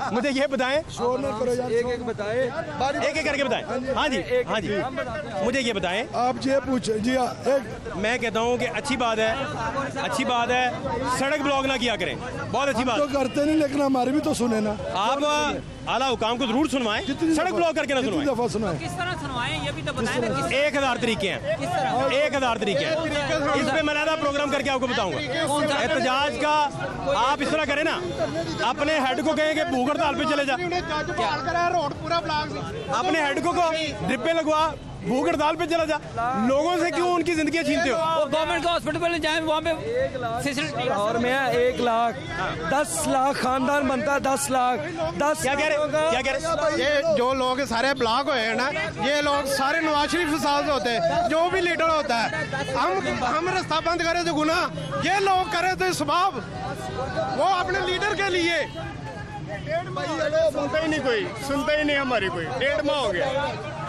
मुझे ये बताएं, एक बताएं, एक करके बताएं। हाँ जी, हाँ जी, मुझे ये बताएं, आप ये पूछे जी। मैं कहता हूँ कि अच्छी बात है, सड़क ब्लॉक ना किया करें, बहुत अच्छी बात। तो करते नहीं, लेकिन हमारी भी तो सुने ना। आप आला हुकाम को जरूर सुनवाएं, सड़क ब्लॉक करके ना सुनवाएं। दफा सुनाएं, किस तरह सुनवाएं ये भी तो बताएं। 1000 तरीके हैं, 1000 तरीके हैं। इस पे मैं प्रोग्राम करके आपको बताऊंगा। एहतजाज का आप इस तरह करें ना, अपने हेड को कहें कि भूख हड़ताल पे चले जा, अपने हेड को ड्रिपे लगवा, भूख हड़ताल पे चला जा। लोगों से क्यों उनकी जिंदगी छीनते हो? गवर्नमेंट के हॉस्पिटल में जाए, वहाँ पे फैसिलिटी। और मैं 1 लाख 10 लाख खानदान बनता है, 10 लाख 10। क्या कह रहे? ये जो लोग सारे ब्लॉक हुए हैं ना, ये लोग सारे नवाज शरीफ के साथ होते हैं, जो भी लीडर होता है। हम रास्ता बंद करें तो गुनाह, ये लोग करें तो सवाब। वो अपने लीडर के लिए सुनता ही नहीं हमारी कोई। 1.5 माह हो गया।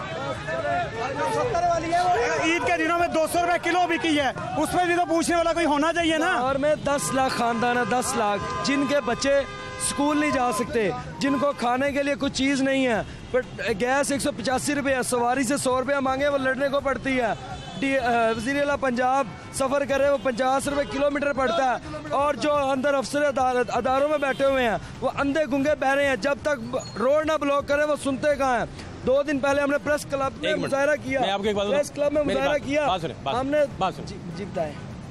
ईद के दिनों में 200 रुपए किलो बिकी है, उसमें भी तो पूछने वाला कोई होना चाहिए ना। और में 10 लाख खानदान है, 10 लाख जिनके बच्चे स्कूल नहीं जा सकते, जिनको खाने के लिए कुछ चीज़ नहीं है, पर गैस 185 रुपये है, सवारी से 100 रुपया मांगे वो लड़ने को पड़ती है। वज़ीर आला पंजाब सफ़र करे वो 50 रुपये किलोमीटर पड़ता है। और जो अंदर अफसर अदारों में बैठे हुए हैं वो अंधे गुंगे बहरे हैं, जब तक रोड ना ब्लॉक करे वो सुनते कहाँ हैं। 2 दिन पहले हमने प्रेस क्लब में मुजाहरा किया, प्रेस क्लब में मुजाहरा किया हमने। जी बताएं।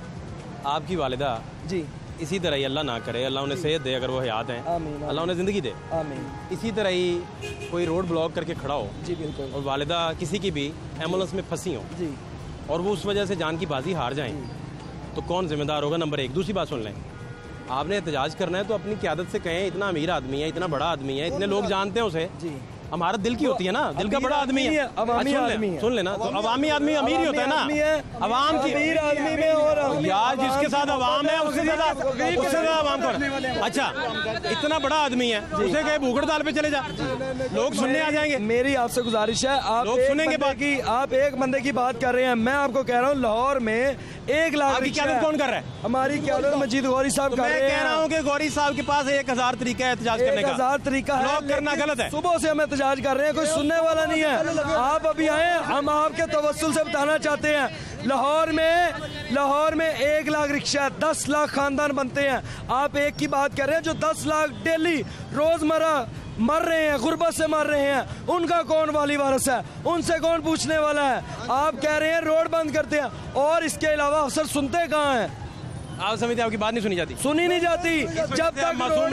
आपकी वालिदा जी इसी तरह ही, अल्लाह ना करे, अल्लाह उन्हें सेहत दे, अगर वो हयात हैं, अल्लाह उन्हें ज़िंदगी दे, आमीन। इसी तरह ही कोई रोड ब्लॉक करके खड़ा हो जी बिल्कुल, और वालिदा किसी की भी एम्बुलेंस में फंसी हो जी, और वो उस वजह से जान की बाजी हार जाएं, तो कौन जिम्मेदार होगा? नंबर 1। दूसरी बात सुन लें, आपने एहतजाज करना है तो अपनी क़यादत से कहें, इतना अमीर आदमी है, इतना बड़ा आदमी है, इतने लोग जानते हैं उसे। जी हमारा दिल की होती है ना, दिल का बड़ा आदमी है, सुन लेना। तो अवामी आदमी अमीर ही होता है ना, अवाम की अमीर आदमी में। और यार जिसके साथ अवाम है उससे ज्यादा अवाम को। अच्छा, इतना बड़ा आदमी है, उसे कहे भूख हड़ताल पे चले जा, लोग सुनने आ जाएंगे। मेरी आपसे गुजारिश है, आप लोग सुनेंगे बाकी। आप एक बंदे की बात कर रहे हैं, मैं आपको कह रहा हूँ लाहौर में 1 लाख की क़यादत कौन कर रहा है? हमारी क़यादत मजीद गौरी साहब कर रहे हैं। मैं कह रहा हूँ कि गौरी साहब के पास 1000 तरीका है एहतजाज करने का। 1000 तरीका है, ब्लॉक करना गलत है। सुबह से हम एहतजाज कर रहे हैं, कोई सुनने वाला नहीं है। आप अभी आए, हम आपके तवस्सुल से बताना चाहते हैं, लाहौर में 1 लाख रिक्शा, 10 लाख खानदान बनते हैं। आप एक की बात कर रहे हैं, जो 10 लाख डेली रोजमर्रा मर रहे हैं, गुर्बत से मर रहे हैं, उनका कौन वाली वारिस है? उनसे कौन पूछने वाला है? आप कह रहे हैं रोड बंद करते हैं, और इसके अलावा अफसर सुनते कहाँ हैं? आप समझते हैं आपकी बात नहीं सुनी जाती? सुनी नहीं जाती। जब तक मासूम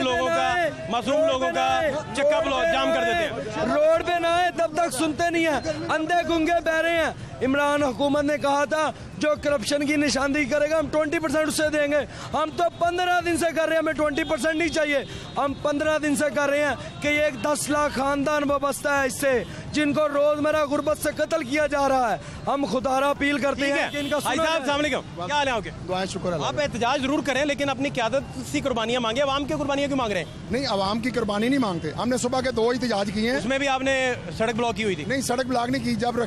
लोगों का चक्का ब्लॉक जाम कर देते हैं, रोड पे ना आए तब तक सुनते नहीं है, अंधे गुंगे बह रहे हैं। इमरान हुकूमत ने कहा था जो करप्शन की निशानदेही करेगा हम 20% उससे देंगे। हम तो 15 दिन से कर रहे हैं, हमें 20% नहीं चाहिए। हम 15 दिन से कर रहे हैं कि एक 10 लाख खानदान वाबस्ता है इससे, जिनको रोजमर्रा गुर्बत से कत्ल किया जा रहा है। हम खुदारा अपील करते हैं कि इनका क्या हाल है? दुआ शुक्र। आप एहतजाज जरूर करें, लेकिन अपनी क़यादत सी कुर्बानियां मांगे। अवाम की कुर्बानियां क्यों मांग रहे हैं? नहीं, अवाम की कुर्बानी नहीं मांगते। हमने सुबह के 2 एहतजाज किए हैं, उसमें भी आपने सड़क ब्लॉक की हुई थी। नहीं, सड़क ब्लॉक नहीं की। जब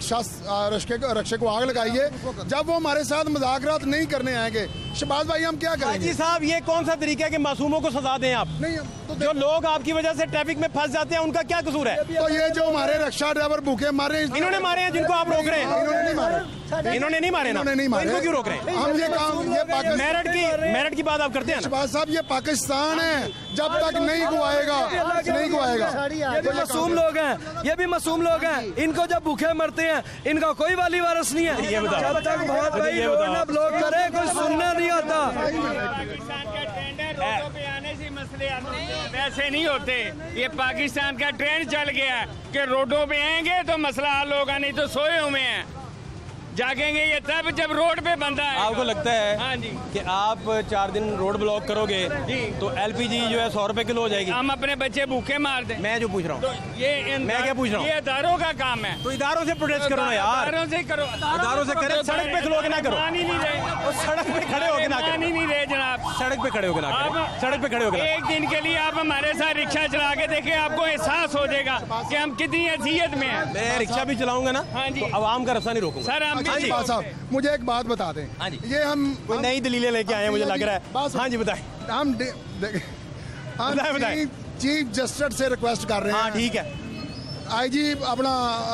रक्षे को आग लगाइए, जब वो हमारे साथ मुज़ाकरात नहीं करने आएंगे, शहबाज भाई हम क्या करेंगे? जी साहब, ये कौन सा तरीका है कि मासूमों को सजा दें आप? नहीं, तो जो लोग आपकी वजह से ट्रैफिक में फंस जाते हैं उनका क्या कसूर है? तो ये जो हमारे रक्षा ड्राइवर भूखे मारे, इन्होंने मारे हैं जिनको आप रोक रहे हैं। इन्होंने नहीं मारे ना, इन्होंने नहीं मारे। इनको क्यों रोक रहे हैं? हम ये काम, मेरठ की बात आप करते हैं ना? शहबाज साहब, ये पाकिस्तान है, जब तक नहीं गुआएगा नहीं गुआएगा। ये भी मासूम लोग हैं, ये भी मासूम लोग हैं। इनको जब भूखे मरते हैं, इनका कोई वाली वारिस नहीं है। ये बताओ, जब तक बहुत भाई रोड ना ब्लॉक करे, कोई सुनना नहीं आता। पाकिस्तान का ट्रेंड है, रोडों पे आने से मसले वैसे नहीं होते। ये पाकिस्तान का ट्रेंड चल गया है कि रोडों पे आएंगे तो मसला हल होगा, नहीं तो सोए हुए हैं। जागेंगे ये तब जब रोड पे बंदा है। आपको लगता है हाँ जी कि आप 4 दिन रोड ब्लॉक करोगे जी तो LPG जो है 100 रुपए किलो हो जाएगी? हम अपने बच्चे भूखे मार दें। मैं जो पूछ रहा हूँ, तो ये मैं क्या पूछ रहा हूँ? ये इदारों का काम है, तो इदारों से प्रोटेस्ट करो ना यार। इदारों से करो, इदारों से करें, सड़क पे खड़ो के ना करो। मान ही नहीं रहे, सड़क पे खड़े होके ना मान ही नहीं रहे जनाब। सड़क पे खड़े होके ना करें, सड़क पे खड़े होके। एक दिन के लिए आप हमारे साथ रिक्शा चला के देखें, आपको एहसास हो जाएगा कि हम कितनी हैसियत में हैं। मैं रिक्शा भी चलाऊंगा ना, हाँ जी, तो आवाम का रास्ता नहीं रोकूंगा। सर हम मुझे एक बात बता दें। हाँ जी, ये हम नई दलीलें लेके आए हैं मुझे लग रहा है। हाँ जी बताएं। हम चीफ जस्टिस से रिक्वेस्ट कर रहे हैं, ठीक है, आईजी अपना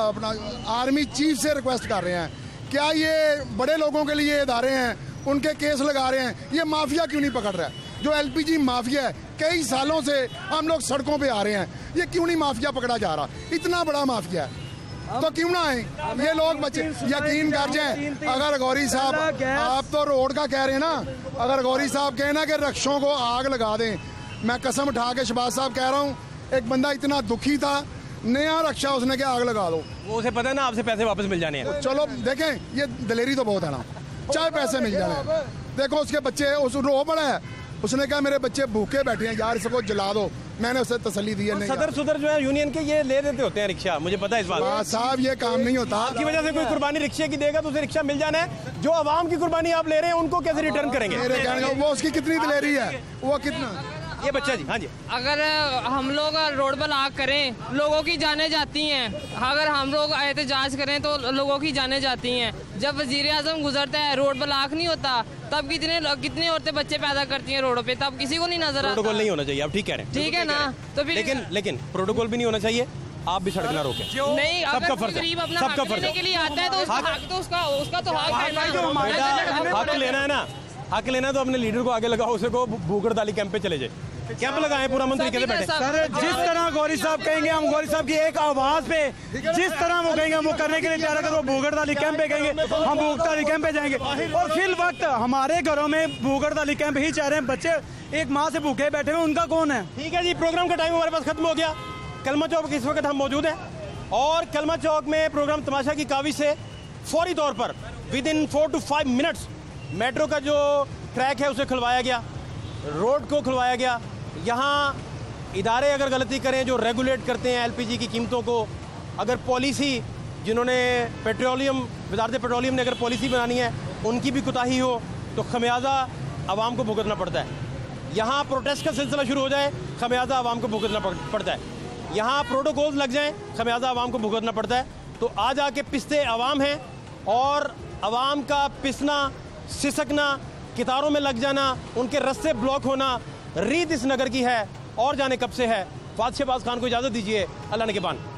आर्मी चीफ से रिक्वेस्ट कर रहे हैं, क्या ये बड़े लोगों के लिए इदारे हैं, उनके केस लगा रहे हैं, ये माफिया क्यों नहीं पकड़ रहा है? जो एलपीजी माफिया है, कई सालों से हम लोग सड़कों पे आ रहे हैं, ये क्यों नहीं माफिया पकड़ा जा रहा? इतना बड़ा माफिया है तो क्यों ना आए ये लोग? बच्चे यकीन कर जाए, अगर गौरी साहब, आप तो रोड का कह रहे हैं ना, अगर गौरी साहब कहें ना कि रक्षों को आग लगा दें, मैं कसम उठा के शहबाज साहब कह रहा हूँ, एक बंदा इतना दुखी था, नया रक्षा उसने क्या आग लगा दो, वो उसे पता है ना आपसे पैसे वापस मिल जाने हैं। चलो देखें, ये दिलेरी तो बहुत है ना, चाहे पैसे मिल जाए। देखो उसके बच्चे उस रो पड़ा है, उसने कहा मेरे बच्चे भूखे बैठे हैं यार, इसको जला दो, मैंने उसे तसल्ली दी है। नहीं सदर सुदर जो है यूनियन के ये ले देते होते हैं रिक्शा, मुझे पता है इस बात। साहब ये काम नहीं होता, आपकी वजह से कोई कुर्बानी रिक्शे की देगा तो उसे रिक्शा मिल जाना है, जो आवाम की कुर्बानी आप ले रहे हैं उनको कैसे रिटर्न करेंगे? मेरे कहने का वो उसकी कितनी दिलेरी है, वो कितना ये बच्चा जी। हाँ जी, अगर हम लोग रोड पर आग करें, लोगों की जानें जाती हैं, अगर हम लोग एहतजाज करें तो लोगों की जानें जाती हैं। जब वजीर आजम गुजरता है, रोड पर आग नहीं होता, तब कितने औरतें बच्चे पैदा करती हैं रोडों पे, तब किसी को नहीं नजर आता। प्रोटोकॉल नहीं होना चाहिए, आप ठीक कह रहे हैं, ठीक है ना? तो फिर लेकिन प्रोटोकॉल भी नहीं होना चाहिए, आप भी सड़क ना रोकें। नहीं, अगर कोई गरीब अपना हक लेने के लिए आता है तो उसका तो हक है ना। हक लेना है ना, हक लेना है तो अपने लीडर को आगे लगाओ, उसे को भूगड़ दाली कैंप पे चले जाए, कैंप लगाए, पूरा मंत्री कैसे बैठे। सर जिस तरह गौरी साहब कहेंगे, हम गौरी साहब की एक आवाज पे जिस तरह वो कहेंगे, वो करने के लिए तैयार है। वो भूगड़दाली कैंप पे कहेंगे, हम भूगड़दाली कैंप पे जाएंगे, और फिल वक्त हमारे घरों में भूगड़दाली कैंप ही चाह रहे हैं। बच्चे एक माँ से भूखे बैठे हुए, उनका कौन है? ठीक है जी, प्रोग्राम का टाइम हमारे पास खत्म हो गया। कलमा चौक इस वक्त हम मौजूद हैं, और कलमा चौक में प्रोग्राम तमाशा की काविश से फौरी तौर पर within 4 to 5 minutes metro का जो ट्रैक है उसे खुलवाया गया, रोड को खुलवाया गया। यहाँ इदारे अगर गलती करें जो रेगुलेट करते हैं एलपीजी की कीमतों को, अगर पॉलिसी जिन्होंने वजारत पेट्रोलियम ने अगर पॉलिसी बनानी है उनकी भी कोताही हो तो खमियाजा आवाम को भुगतना पड़ता है। यहाँ प्रोटेस्ट का सिलसिला शुरू हो जाए, खमियाजा आवाम को भुगतना पड़ता है। यहाँ प्रोटोकॉल्स लग जाएं, खमियाजा आवाम को भुगतना पड़ता है। तो आज आके पिसते आवाम हैं, और आवाम का पिसना, सिसकना, कितारों में लग जाना, उनके रास्ते ब्लॉक होना रीत इस नगर की है, और जाने कब से है। फहद शहबाज खान को इजाज़त दीजिए, अल्लाह ने के बान।